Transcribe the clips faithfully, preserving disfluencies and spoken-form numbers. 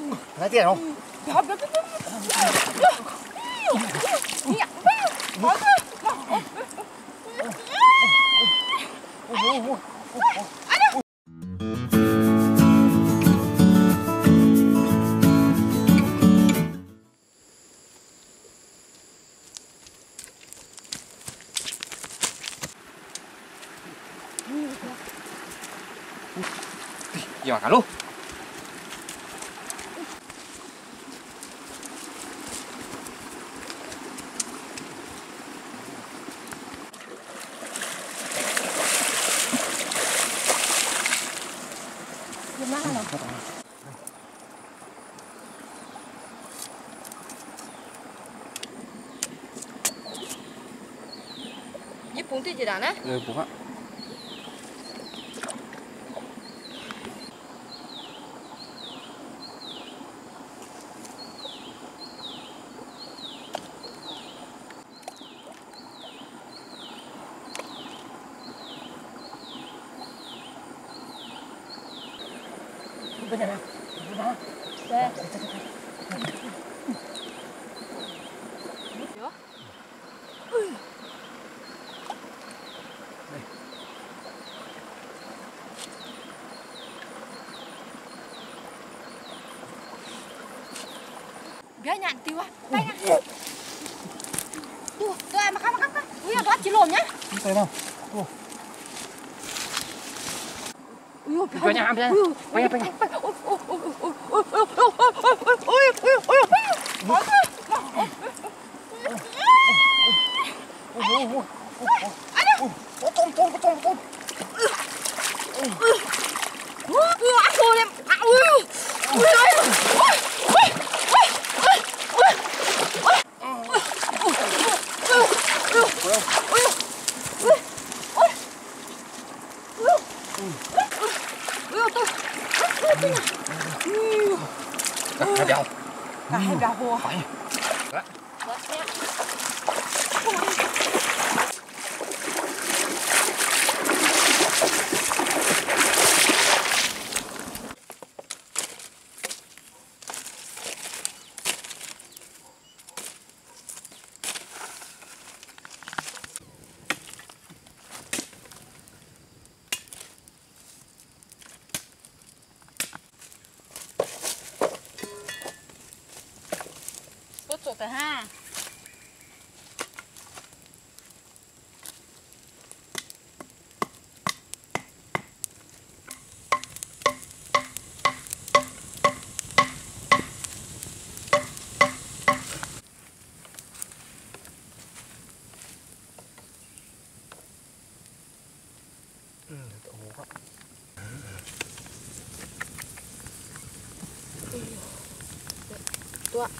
Thấy tiền không? Giỏi cả luôn. Ini punti je dah, nah? Ừ, bố ạ. Bên này nào. Đây. Biar nyanti wah, tay nha. Tuh, tuh makan makan makan. Ui, buat cilom nhá. Thấy không? Ồ. Ui, Về nhà, về nhà. Về nhà, về nhà. Ui, ui, ui, ui, ui, ui, ui, ui, ui, ui. Có tôm tôm có tôm có tôm. Ui, ăn thôi em. Ui, ui, ui, ui. Hai béo. Cả hai béo hồ. Phải. Đó. Sốt cả ha. Ừ, tổ hố không? Tua.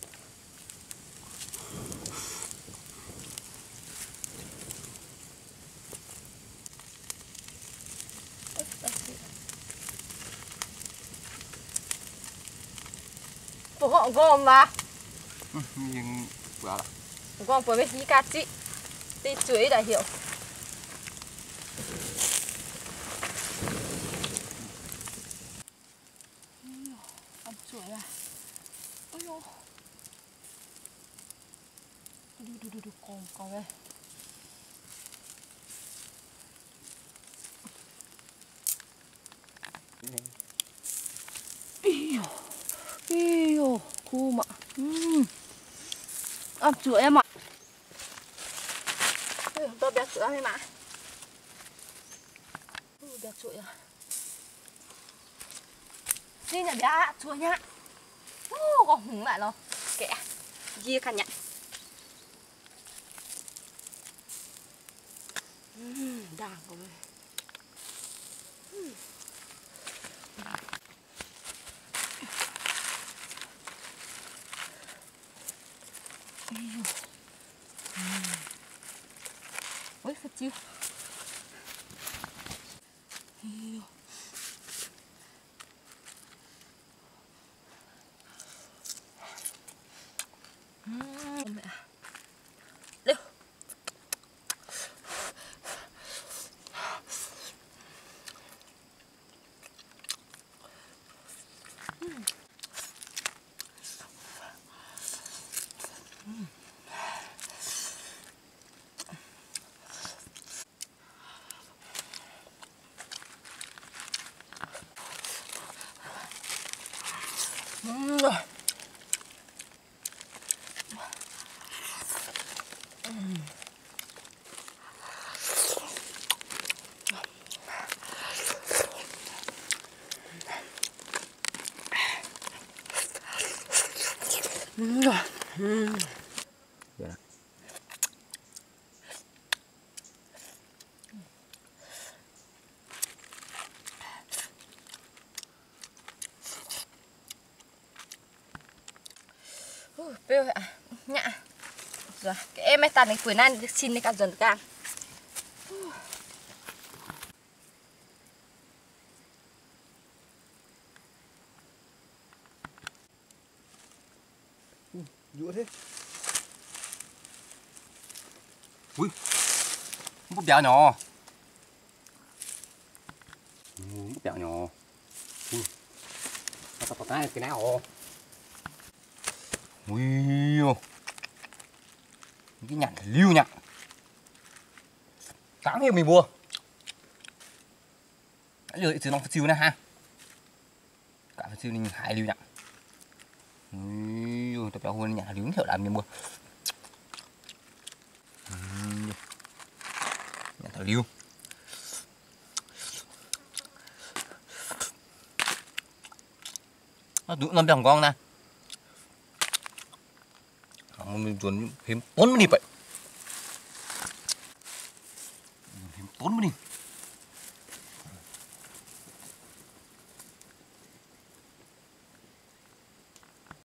Tổ họ gồm mà. Ừ, nhưng bữa là. Gồm với mấy cá chị. Tí chuối đã hiểu. Ăn chuối à. Ôi dồi. Đu đu đu đu con con đây. Iyo. Iyo, cô mà. Ừm. Ăn chuối em ạ. Tôi bé chuối em ạ. Ừ, bé chuối à. Đi nhà bé chuối nhá. Ô, còn hứng lại nó. Kẻ. Dì cả nhận. Ừm, đàng rồi. Ừm. Ôi, thật chưa? Mẹ. Đâu. Bêu ạ, nhạ. Rồi, cái em ấy tàn cái quyển này xin đi cả dần càng. Dữ thế. Ui, bút dạo nhỏ. Bút dạo nhỏ. Ui, tao tao tao cái nào? Ui, cái nhạn lưu nhạn. Tám hiệu mình mua. Bây giờ chỉ nó phải siêu nè ha. Cả phải siêu mình hai lưu nhạn. Ui, tập béo hơn nhạn lưu hiệu làm mình mua. Nhạn thảo lưu. Nó đúng năm đồng con nè. Mình chuẩn thêm tốn mới đi vậy. Thêm tốn mới đi.